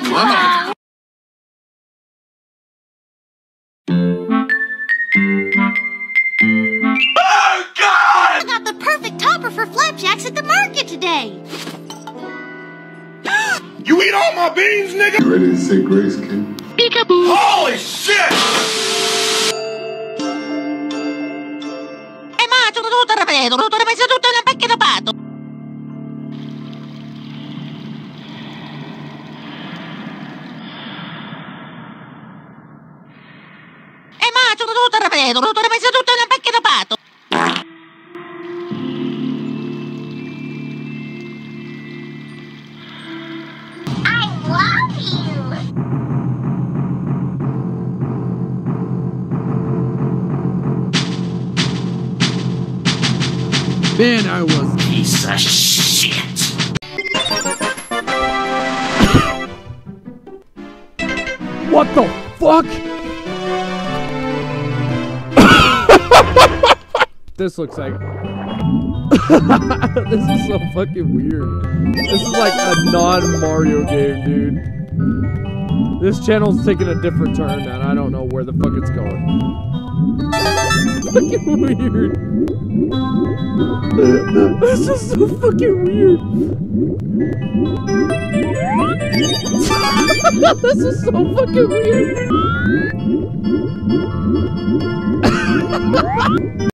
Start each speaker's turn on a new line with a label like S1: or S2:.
S1: Wow.
S2: Oh, God!
S3: I got the perfect topper for flapjacks at the market today.
S2: You eat all my beans, nigga?
S1: You ready to say grace, kid?
S3: Peekaboo.
S2: Holy shit!
S3: Ma sono tutto rapido, tutto messo tutto in un pacchetto pato. Ma sono tutto rapido, tutto messo tutto in un pacchetto pato. I love you.
S4: Man, I was
S2: Piece of shit.
S4: What the fuck? This looks like this is so fucking weird. This is like a non-Mario game, dude. This channel's taking a different turn and I don't know where the fuck it's going. Fucking weird. This is so fucking weird. This is so fucking weird.